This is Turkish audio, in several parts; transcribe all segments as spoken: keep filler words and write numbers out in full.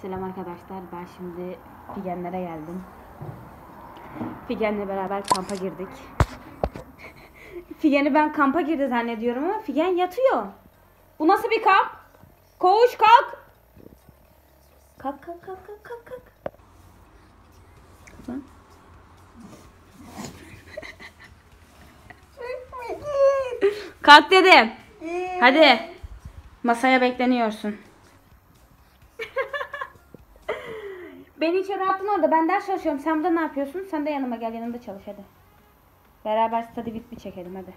Selam arkadaşlar. Ben şimdi Figenlere geldim. Figen'le beraber kampa girdik. Figen'i ben kampa girdi zannediyorum ama Figen yatıyor. Bu nasıl bir kamp? Koğuş kalk. Kalk kalk kalk kalk kalk kalk. Kalk dedim. Hadi. Masaya bekleniyorsun. Beni içeri attın orada. Ben ders çalışıyorum. Sen burada ne yapıyorsun? Sen de yanıma gel. Yanımda çalış hadi. Beraber study with bir çekelim hadi.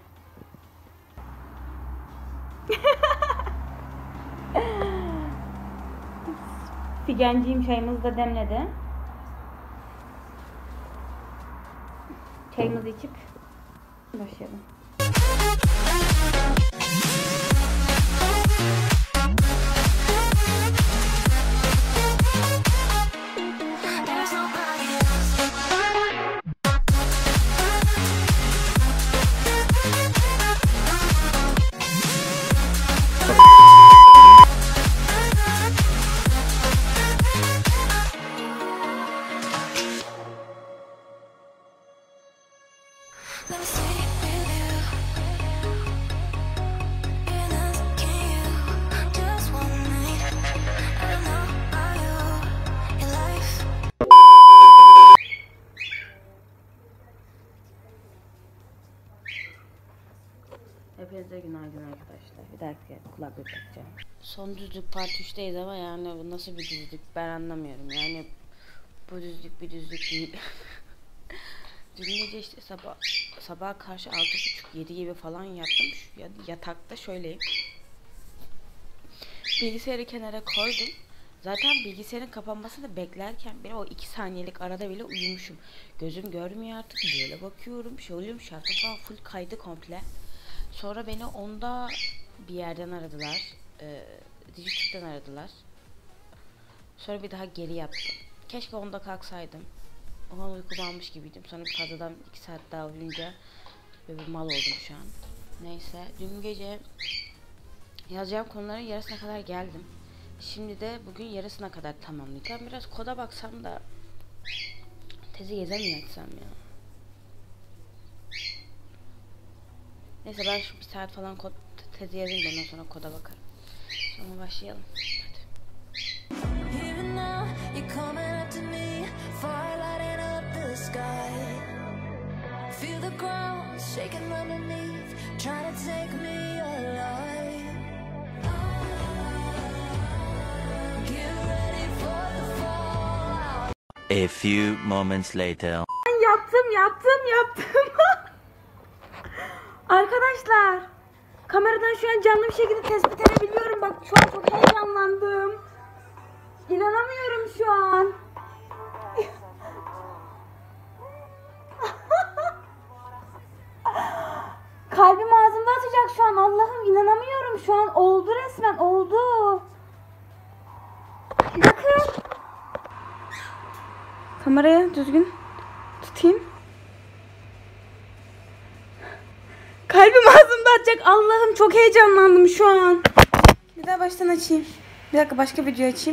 Figenciğim çayımızı da demledi. Çayımızı içip başlayalım. Hepinize günaydın arkadaşlar. Bir dakika kulaklık takacağım. Son düzlük part üçteyiz ama yani bu nasıl bir düzlük ben anlamıyorum. Yani bu düzlük bir düzlük değil. Dün gece işte sabah sabaha karşı altı buçuk yedi gibi falan yattım. Şu yatakta şöyleyim. Bilgisayarı kenara koydum. Zaten bilgisayarın kapanmasını beklerken bile o iki saniyelik arada bile uyumuşum. Gözüm görmüyor artık, böyle bakıyorum. Şey oluyorum, şartım falan full kaydı komple. Sonra beni onda bir yerden aradılar. Ee, Dijitürk'ten aradılar. Sonra bir daha geri yattım. Keşke onda kalksaydım. O an uykum almış gibiydim. Sonra fazladan iki saat daha uyuyunca böyle bir mal oldum şu an. Neyse, dün gece yazacağım konuların yarısına kadar geldim. Şimdi de bugün yarısına kadar tamamlayacağım. Biraz koda baksam da tezi geze mi yatsam ya? Neyse ben şu bir saat falan kod, tezi yazayım da ondan sonra koda bakarım. Sonra başlayalım. Hadi. A few moments later. Yaptım yaptım yaptım. Arkadaşlar, kameradan şu an canlı bir şekilde tespit edebiliyorum. Bak şu an çok heyecanlandım. İnanamıyorum şu an. Kalbim ağzımda atacak şu an. Allah'ım inanamıyorum şu an. Oldu resmen, oldu. Bakın. Kameraya düzgün tutayım. Kalbim ağzımda atacak. Allah'ım çok heyecanlandım şu an. Bir daha baştan açayım. Bir dakika başka video açayım.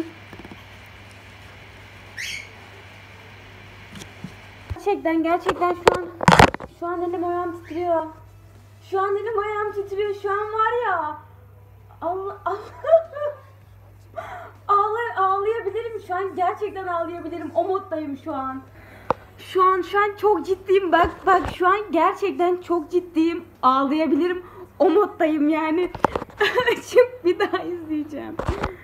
Gerçekten gerçekten şu an şu an elim ayağım titriyor. Şu an elim ayağım titriyor. Şu an var ya. Allah Allah. Ağlay ağlayabilirim şu an. Gerçekten ağlayabilirim. O moddayım şu an. Şu an şu an çok ciddiyim. Bak bak şu an gerçekten çok ciddiyim. Ağlayabilirim. O moddayım yani. Açıp bir daha izleyeceğim.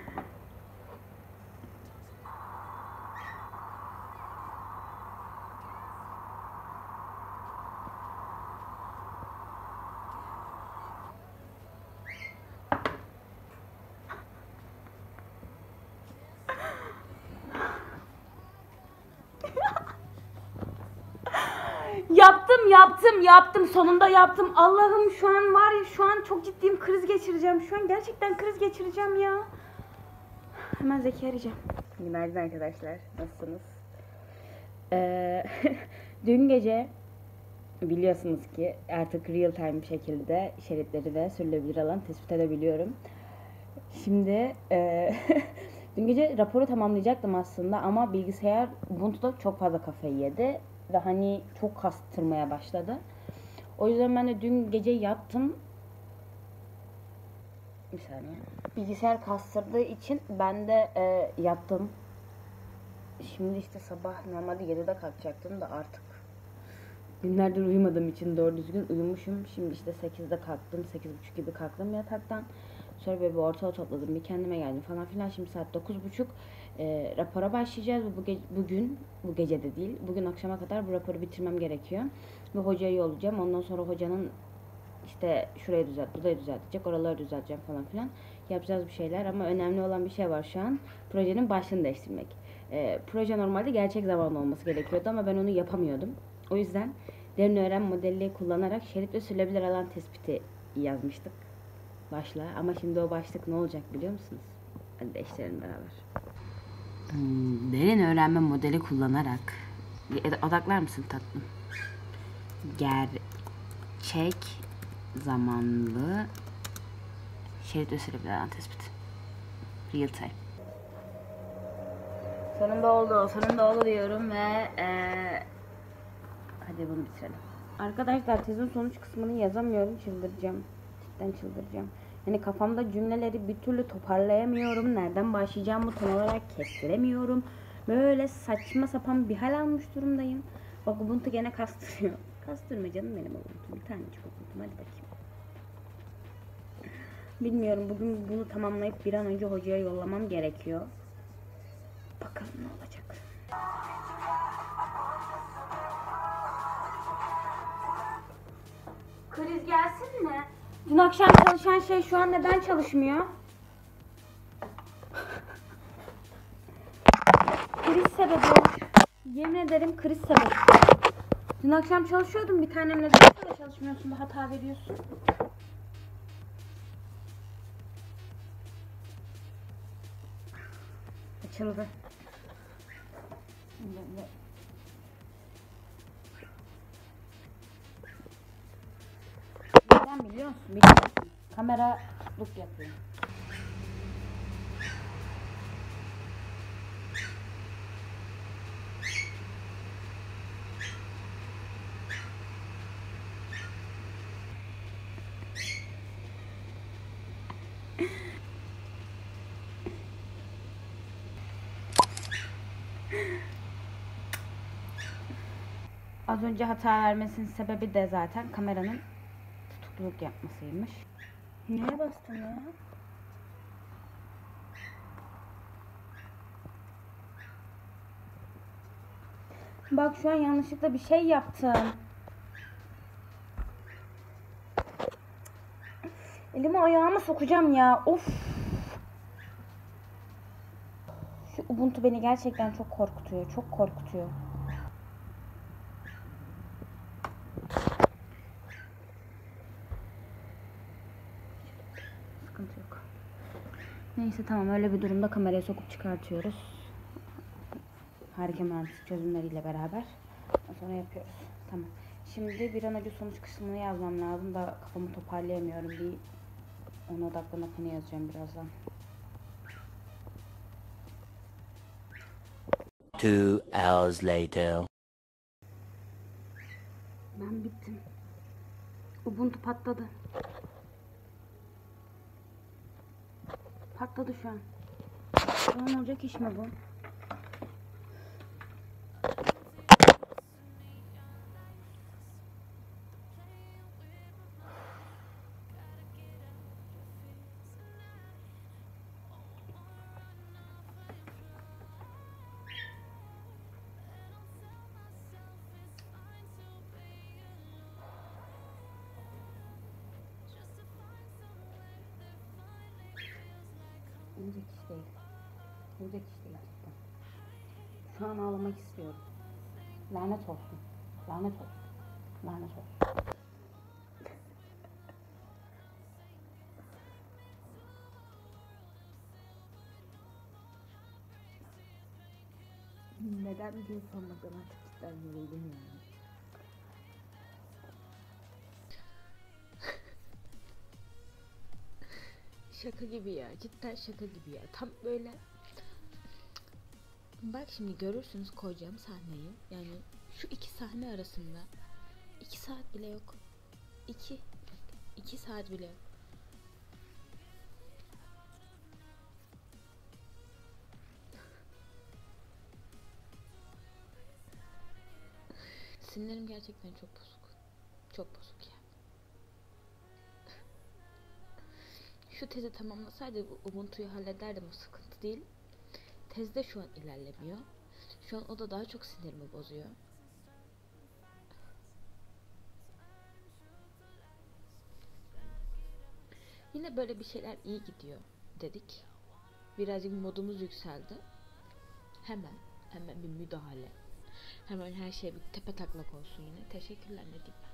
Yaptım yaptım yaptım sonunda yaptım. Allah'ım şu an var ya, şu an çok ciddiyim, kriz geçireceğim. Şu an gerçekten kriz geçireceğim ya. Hemen Zeki arayacağım. Günaydın arkadaşlar, nasılsınız? Ee, dün gece biliyorsunuz ki artık real time bir şekilde şeritleri ve sürülebilir alan tespit edebiliyorum. Şimdi e, Dün gece raporu tamamlayacaktım aslında ama bilgisayar Ubuntu'da çok fazla kafayı yedi ve hani çok kastırmaya başladı. O yüzden ben de dün gece yattım. Bir saniye. Bilgisayar kastırdığı için ben de e, yattım. Şimdi işte sabah normalde yedide kalkacaktım da artık günlerdir uyumadığım için doğru düzgün uyumuşum. Şimdi işte sekizde kalktım. sekiz buçuk gibi kalktım yataktan. Sonra böyle bir ortalığı topladım. Bir kendime geldim falan filan. Şimdi saat dokuz buçuk. E, rapora başlayacağız. Bu ge- bugün, bu gece de değil. Bugün akşama kadar bu raporu bitirmem gerekiyor. Ve hocaya yollayacağım. Ondan sonra hocanın işte şurayı düzelt, burayı düzeltecek, oraları düzelteceğim falan filan. Yapacağız bir şeyler ama önemli olan bir şey var şu an. Projenin başlığını değiştirmek. E, proje normalde gerçek zamanlı olması gerekiyordu ama ben onu yapamıyordum. O yüzden derin öğrenme modelliği kullanarak şerit ve sürülebilir alan tespiti yazmıştık başlığa. Ama şimdi o başlık ne olacak biliyor musunuz? Hadi değiştirelim beraber. Hmm, derin öğrenme modeli kullanarak odaklar mısın tatlım? Gerçek zamanlı şerit ve sürülebilir alan tespiti. Real time. Sonunda oldu, sonunda oldu diyorum ve ee, hadi bunu bitirelim. Arkadaşlar tezin sonuç kısmını yazamıyorum, çıldıracağım. Cidden çıldıracağım. Yani kafamda cümleleri bir türlü toparlayamıyorum. Nereden başlayacağımı tam olarak kestiremiyorum. Böyle saçma sapan bir hal almış durumdayım. Bak Ubuntu gene kastırıyor. Kastırma canım benim Ubuntu. Bir tanecik Ubuntu. Hadi bakayım. Bilmiyorum, bugün bunu tamamlayıp bir an önce hocaya yollamam gerekiyor. Bakalım ne olacak. Kriz gelsin mi? Dün akşam çalışan şey şu an neden çalışmıyor? Kriz sebebi. Yemin ederim kriz sebebi. Dün akşam çalışıyordum bir tanem, neden sonra çalışmıyorsun da hata veriyorsun? Açıldı. Neden biliyor musun? Biliyor musun? Kamera tutukluk yapıyor. Az önce hata vermesinin sebebi de zaten kameranın tutukluluk yapmasıymış. Neye bastın ya? Bak şu an yanlışlıkla bir şey yaptım. Elimi ayağıma sokacağım ya. Of. Şu Ubuntu beni gerçekten çok korkutuyor. Çok korkutuyor. Sıkıntı yok. Neyse tamam, öyle bir durumda kamerayı sokup çıkartıyoruz. Harika mühendislik çözümleriyle beraber. Sonra yapıyoruz. Tamam. Şimdi bir an önce sonuç kısmını yazmam lazım da kafamı toparlayamıyorum. Bir ona odaklanıp onu yazacağım birazdan. Two hours later. Ben bittim. Ubuntu patladı. Patladı şu an. Şu an olacak iş mi bu? Olacak iş değil. Olacak iş değil cidden. Şu an ağlamak istiyorum. Lanet olsun. Lanet olsun. Lanet olsun. Neden diye sormadan artık cidden yoruldum yani. Şaka gibi ya. Cidden şaka gibi ya. Tam böyle Bak şimdi görürsünüz koyacağım sahneyi. Yani şu iki sahne arasında iki saat bile yok. İki, iki saat bile yok. Sinirlerim gerçekten çok bozuk. Çok bozuk ya. Şu tezi tamamlasaydı Ubuntu'yu hallederdim, o sıkıntı değil. Tezde şu an ilerlemiyor. Şu an o da daha çok sinirimi bozuyor. Yine böyle bir şeyler iyi gidiyor dedik. Birazcık modumuz yükseldi. Hemen, hemen bir müdahale. Hemen her şey bir tepe taklak olsun yine. Teşekkürler, ne diyeyim.